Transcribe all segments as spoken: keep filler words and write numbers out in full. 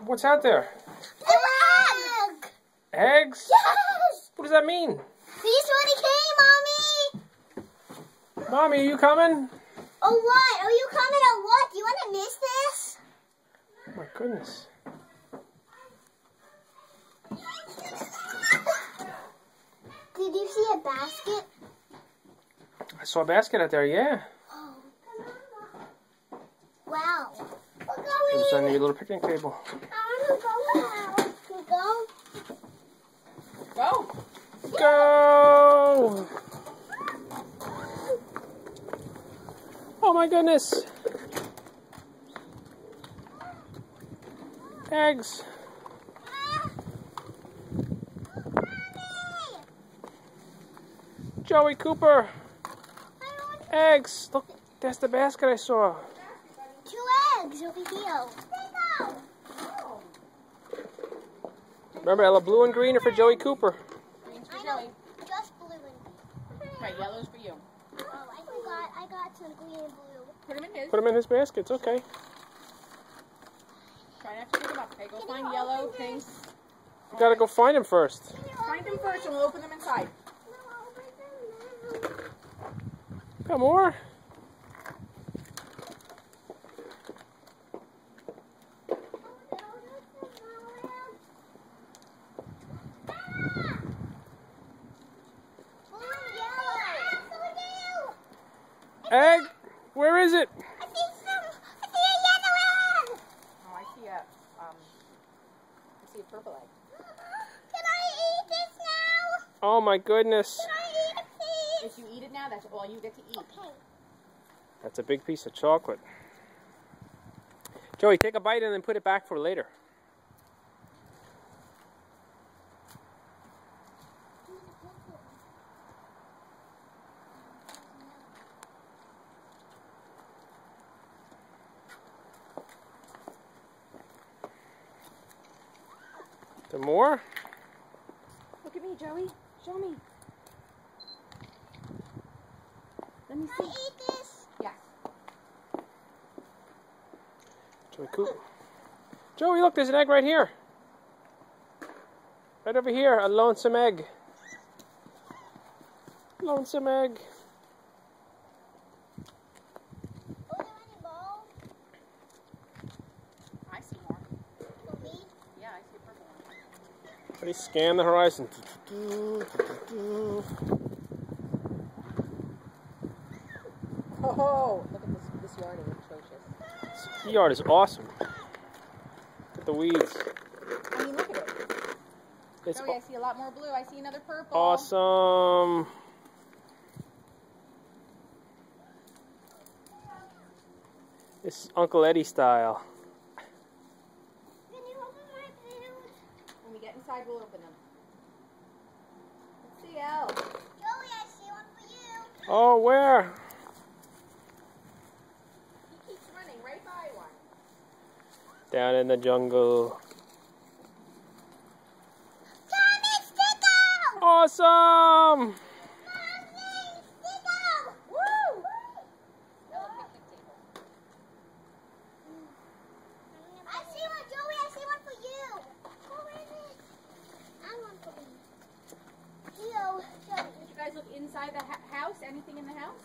What's out there? An egg! Eggs? Yes! What does that mean? These already came, Mommy! Mommy, are you coming? Oh, what? Are you coming or what? Do you want to miss this? Oh my goodness. Did you see a basket? I saw a basket out there, yeah. Oh. Wow. We're going. It was on your little picnic table. I want to go now. Can we go? Go. Go! Oh my goodness. Eggs. Joey Cooper. Eggs. Look, that's the basket I saw. Two eggs over here. Remember, Ella, blue and green are for Joey Cooper. Green's for I know. Joey. Just blue and green. Right, yellow's for you. Oh, I forgot. I got some green and blue. Put him in his. Put them in his basket. It's okay. Try not to pick him up. Okay, go Can find you yellow open things. You gotta go find him first. Find them first and we'll open them inside. Got more? Egg? Where is it? I see some. I see a yellow egg. Oh, I see a, um, I see a purple egg. Can I eat this now? Oh my goodness. Can I eat it, please? If you eat it now, that's all you get to eat. Okay. That's a big piece of chocolate. Joey, take a bite and then put it back for later. Some more? Look at me, Joey. Show me. Let me Can I see. eat this? Yes. Joey Cooper. Joey, look, there's an egg right here. Right over here, a lonesome egg. Lonesome egg. Oh, there any balls I see more. for me? Yeah, I see a purple one. Ready, scan the horizon. Oh, look at this. This yard is atrocious. This yard is awesome. Look at the weeds. I mean, look at it. It's Joey, I see a lot more blue. I see another purple. awesome. This is Uncle Eddie style. Can you open my food? When we get inside, we'll open them. Let's see, Elle. Joey, I see one for you. Oh, where? He keeps running right by one. Down in the jungle. Tommy Sticko! Awesome! Mommy Sticko! Woo! Still a picnic table. I see one, Joey. I see one for you. Where is it? I want for me. Leo, Joey. Did you guys look inside the ha house? Anything in the house?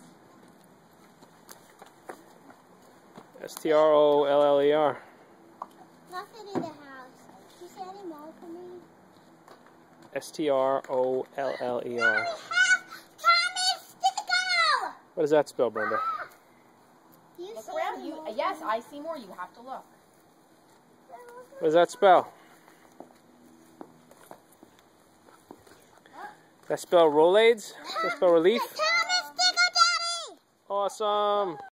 S T R O L L E R. Nothing in the house. Do you see any more for me? S T R O L L E R. Tommy Sticko! What does that spell, Brenda? Do you Look see around. any You, more uh, for yes, me? I see more. You have to look. What does that spell? That spell Rolaids? Does that spell relief? Tommy Sticko, Daddy! Awesome!